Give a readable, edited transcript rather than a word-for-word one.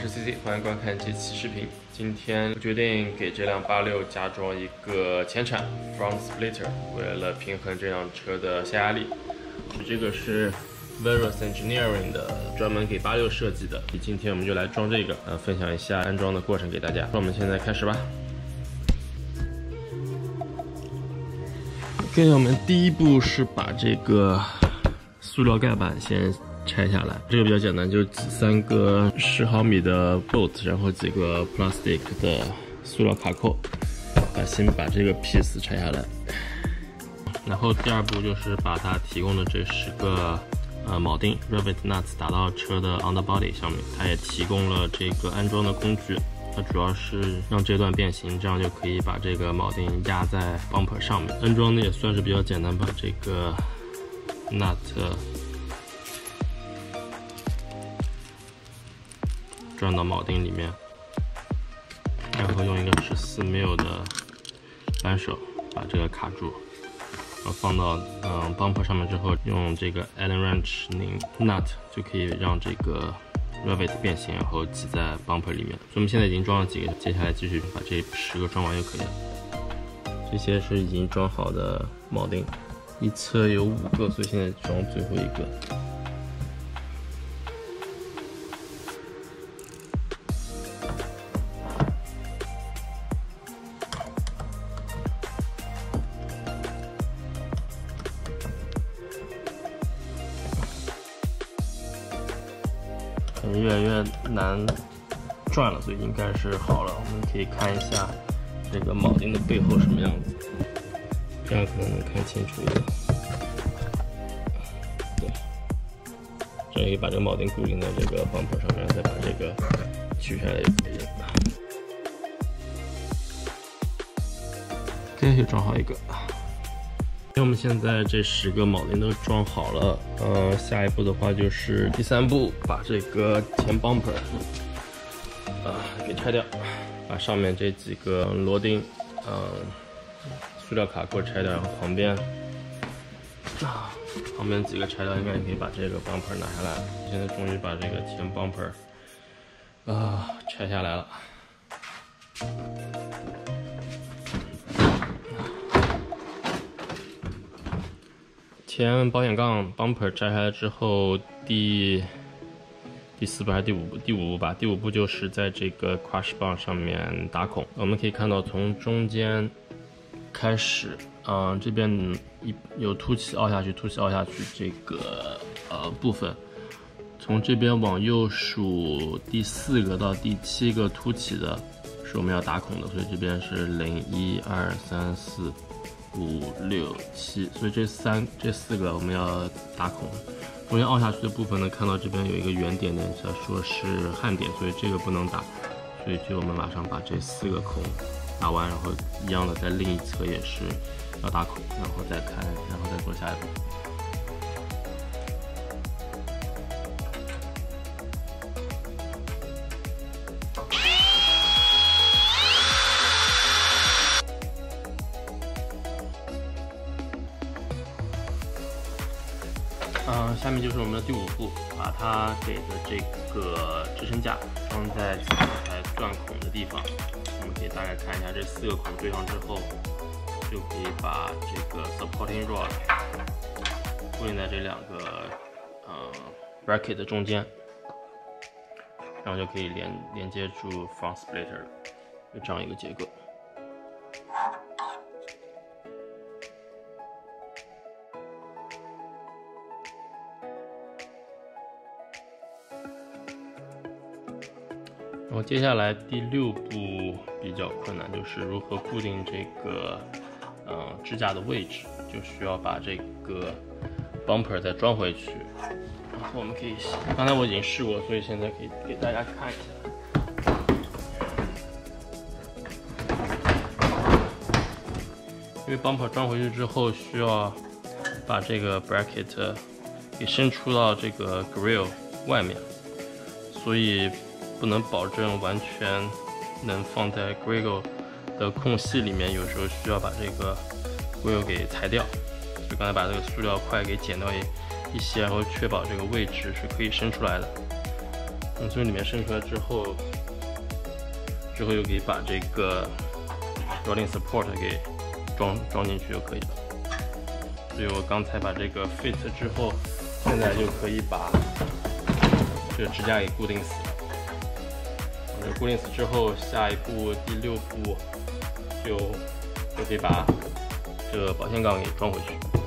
是 CC， 欢迎观看这期视频。今天我决定给这辆86加装一个前铲 front splitter， 为了平衡这辆车的下压力。这个是 Veros Engineering 的，专门给86设计的。今天我们就来装这个，分享一下安装的过程给大家。那我们现在开始吧。OK， 我们第一步是把这个塑料盖板先拆下来，这个比较简单，就挤3个10毫米的 bolt， 然后几个 plastic 的塑料卡扣，先把这个 piece 拆下来。然后第二步就是把它提供的这10个铆钉 rivet nuts 打到车的 underbody 上面，它也提供了这个安装的工具。它主要是让这段变形，这样就可以把这个铆钉压在 bumper 上面。安装的也算是比较简单，把这个 nut转到铆钉里面，然后用一个14 mil 的扳手把这个卡住，然后放到bumper 上面之后，用这个 Allen wrench 拧 nut 就可以让这个 rivet 变形，然后挤在 bumper 里面。所以我们现在已经装了几个，接下来继续把这10个装完就可以了。这些是已经装好的铆钉，一侧有5个，所以现在装最后一个。越来越难转了，所以应该是好了。我们可以看一下这个铆钉的背后什么样子，这样可能能看清楚一点。对，这样可以把这个铆钉固定在这个 bumper 上面，再把这个取下来就可以了。OK， 又装好一个。我们现在这10个铆钉都装好了，下一步的话就是第3步，把这个前 bumper 给拆掉，把上面这几个螺钉，塑料卡扣拆掉，然后旁边几个拆掉，应该也可以把这个 bumper 拿下来了。现在终于把这个前 bumper 拆下来了。前保险杠 bumper 拆开来之后，第4步还是第5步？第5步吧。第5步就是在这个 crush bar 上面打孔。我们可以看到，从中间开始，这边有凸起凹下去，凸起凹下去这个部分，从这边往右数第4个到第7个凸起的是我们要打孔的，所以这边是0、1、2、3、4。5、6、7，所以这4个我们要打孔。中间凹下去的部分呢，看到这边有一个圆点点，叫说是焊点，所以这个不能打，所以就我们马上把这4个孔打完，然后一样的在另一侧也是要打孔，然后再开，然后再做下一步。下面就是我们的第5步，把它给的这个支撑架装在4台钻孔的地方。我们可以大概看一下，这4个孔对上之后，就可以把这个 supporting rod 固定在这2个bracket 的中间，然后就可以连接住 front splitter， 就这样一个结构。然后接下来第6步比较困难，就是如何固定这个支架的位置，就需要把这个 bumper 再装回去。然后我们可以，刚才我已经试过，所以现在可以给大家看一下。因为 bumper 装回去之后，需要把这个 bracket 给伸出到这个 grill 外面，所以不能保证完全能放在 grill 的空隙里面，有时候需要把这个 grill 给裁掉。所以刚才把这个塑料块给剪掉一些，然后确保这个位置是可以伸出来的。 从里面渗出来之后又可以把这个 rolling support 给装进去就可以了。所以我刚才把这个 fit 之后，现在就可以把这个支架给固定死。固定死之后，下一步第6步就可以把这个保险杠给装回去。